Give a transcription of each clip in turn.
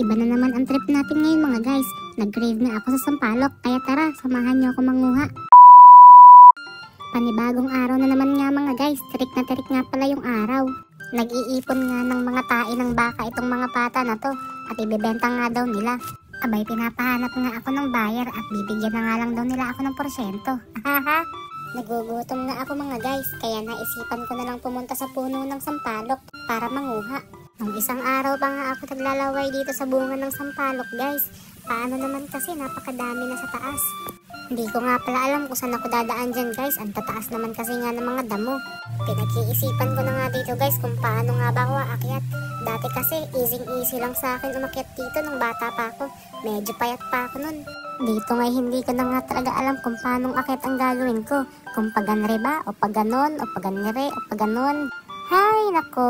Iba na naman ang trip natin ngayon mga guys. Nag-crave nga ako sa sampalok, kaya tara, samahan niyo ako manguha. Panibagong araw na naman nga mga guys, tirik na tirik nga pala yung araw. Nag-iipon nga ng mga tae ng baka itong mga pata na to at ibebenta nga daw nila. Abay, pinapahanap nga ako ng buyer at bibigyan na nga lang daw nila ako ng porsyento. Haha! Nagugutom nga ako mga guys, kaya naisipan ko na lang pumunta sa puno ng sampalok para manguha. Nung isang araw pa nga ako naglalaway dito sa bunga ng sampalok guys. Paano naman kasi napakadami na sa taas. Hindi ko nga pala alam kung saan ako dadaan dyan guys. Ang tataas naman kasi nga ng mga damo. Pinag-iisipan ko na nga dito guys kung paano nga ba ako aakyat. Dati kasi easy lang sa akin umakyat dito nung bata pa ako. Medyo payat pa ako nun. Dito nga hindi ko na nga talaga alam kung paano akyat ang gagawin ko. Kung paganre ba o paganon o paganre o paganon. Hay nako!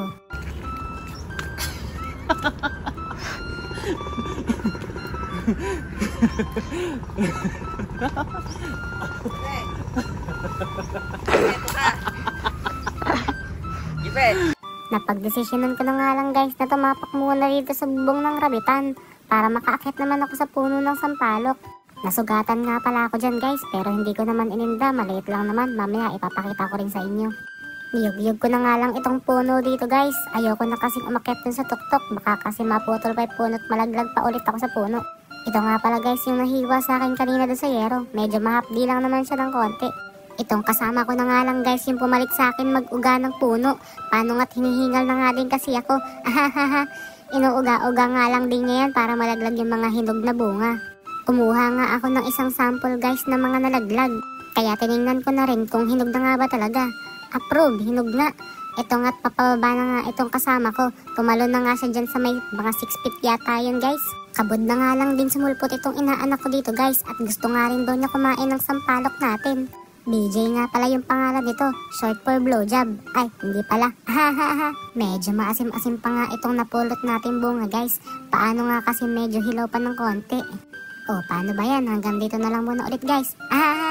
Napagdesisyonan ko na nga lang guys na tumapak muna dito sa bubong ng rabitan para makaakyat naman ako sa puno ng sampalok. Nasugatan nga pala ako dyan guys pero hindi ko naman ininda, maliit lang naman, mamaya ipapakita ko rin sa inyo. Niyog-yog ko na nga lang itong puno dito guys. Ayoko na kasing umakyat dun sa tuktok, baka kasi maputol pa yung puno at malaglag pa ulit ako sa puno. Ito nga pala guys yung nahiwa sa akin kanina doon sa yero. Medyo mahapdi lang naman siya ng konti. Itong kasama ko na nga lang guys yung pumalit sa akin mag-uga ng puno. Paano nga't hinihingal na nga din kasi ako. Ahahaha, inuuga-uga nga lang din niya yan para malaglag yung mga hinog na bunga. Kumuha nga ako ng isang sample guys na mga nalaglag. Kaya tinignan ko na rin kung hinog na nga ba talaga. Approve, hinog nga. Ito nga't papababa na nga itong kasama ko. Tumalon na nga siya dyan sa may mga 6 feet yata yun guys. Kabod na nga lang din sumulpot itong inaanak ko dito guys. At gusto nga rin doon niya kumain ng sampalok natin. BJ nga pala yung pangalan nito. Short for blowjob. Ay, hindi pala. Hahaha. Medyo maasim-asim pa nga itong napulot natin bunga guys. Paano nga kasi medyo hilaw pa ng konti. O, paano ba yan? Hanggang dito na lang muna ulit guys.